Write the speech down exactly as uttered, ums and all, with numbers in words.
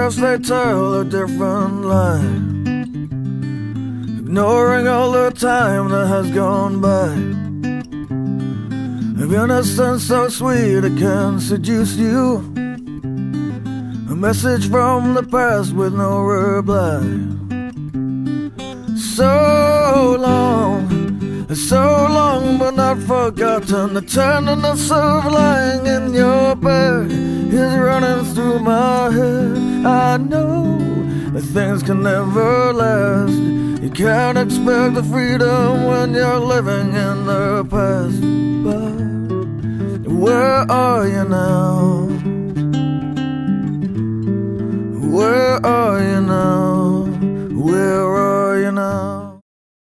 course they tell a different lie, ignoring all the time that has gone by. Of innocence so sweet it can seduce you, a message from the past with no reply. So long, so long but not forgotten, the tenderness of lying in your bed is running through my head. I know that things can never last. You can't expect the freedom when you're living in the past. But where are you now? Where are you now? Where are you now?